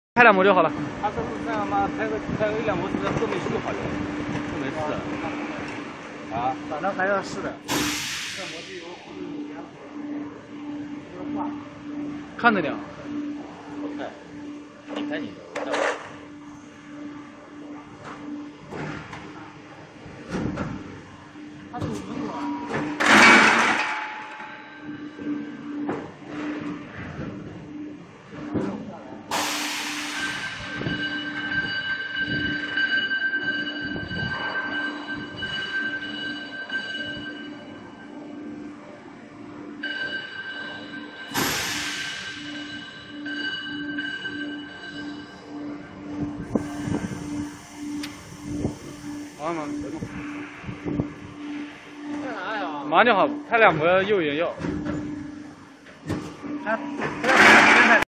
拍2模就好了。 他说是这样吗？拍个1、2模是在后面修好的，就没事。啊， 反正还要试的。 这模具有看着点。 我看，你看你的，我看我。 它是5分钟啊。 马上就好，拍2模右眼药。